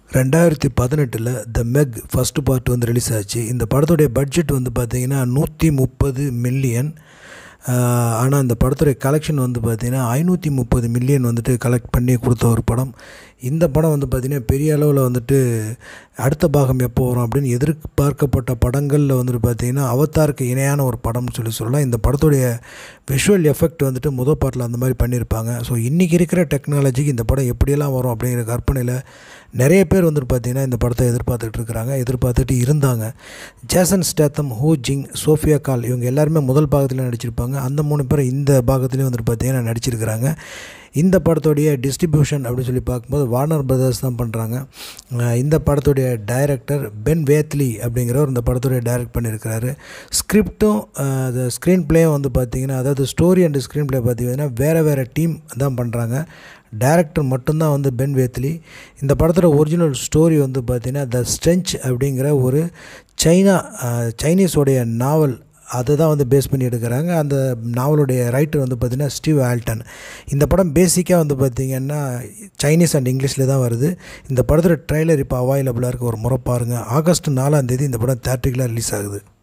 2018 the Meg first part வந்து release ஆச்சு. இந்த படத்துடைய பட்ஜெட் வந்து பார்த்திங்கன்னா 130 மில்லியன். ஆனால் இந்த படத்துடைய கலெக்ஷன் வந்து பார்த்திங்கன்னா 530 மில்லியன் வந்துட்டு கலெக்ட் பண்ணி கொடுத்த ஒரு படம். இந்த படம் வந்து பார்த்திங்கன்னா பெரிய அளவில் வந்துட்டு அடுத்த பாகம் எப்போ வரும் அப்படின்னு எதிர்பார்க்கப்பட்ட படங்களில் வந்துட்டு பார்த்திங்கன்னா அவதாருக்கு இணையான ஒரு படம்னு சொல்லலாம். இந்த படத்துடைய விஷுவல் எஃபெக்ட் வந்துட்டு முதல் பாட்டில் அந்த மாதிரி பண்ணியிருப்பாங்க. ஸோ இன்றைக்கி இருக்கிற டெக்னாலஜிக்கு இந்த படம் எப்படியெல்லாம் வரும் அப்படிங்கிற கற்பனையில் நிறைய பேர் வந்துட்டு பார்த்திங்கன்னா இந்த படத்தை எதிர்பார்த்துட்டு இருந்தாங்க. ஜேசன் ஸ்டாத்தம், ஜிங், சோஃபியா இவங்க எல்லாருமே முதல் பாகத்தில் நடிச்சிருப்பாங்க. அந்த 3 பேர் இந்த பாகத்துலேயும் வந்துட்டு பார்த்திங்கன்னா நடிச்சிருக்கிறாங்க. இந்த படத்துடைய டிஸ்ட்ரிபியூஷன் அப்படின்னு சொல்லி பார்க்கும்போது வார்னர் பிரதர்ஸ் தான் பண்ணுறாங்க. இந்த படத்துடைய டைரக்டர் பென் வேத்லி அப்படிங்கிறவர் இந்த படத்துடைய டைரக்ட் பண்ணியிருக்கிறாரு. ஸ்கிரிப்டும் ஸ்க்ரீன் பிளேயும் வந்து பார்த்திங்கன்னா, அதாவது ஸ்டோரி அண்ட் ஸ்க்ரீன் பிளே பார்த்திங்கன்னா வேறு டீம் தான் பண்ணுறாங்க. டைரக்டர் மட்டும்தான் வந்து பென் வேத்லி. இந்த படத்தோட ஒரிஜினல் ஸ்டோரி வந்து பார்த்திங்கன்னா த ஸ்ட்ரென்ச் அப்படிங்கிற ஒரு சைனீஸோடைய நாவல், அதை தான் வந்து பேஸ் பண்ணி எடுக்கிறாங்க. அந்த நாவலுடைய ரைட்டர் வந்து பார்த்திங்கன்னா ஸ்டீவ் ஆல்டன். இந்த படம் பேசிக்காக வந்து பார்த்திங்கன்னா சைனீஸ் அண்ட் இங்கிலீஷில் தான் வருது. இந்த படத்தோட ட்ரெய்லர் இப்போ அவைலபிளாக இருக்குது, ஒரு முறை பாருங்கள். ஆகஸ்ட் 4 இந்த படம் தியேட்டரிக்கலாக ரிலீஸ் ஆகுது.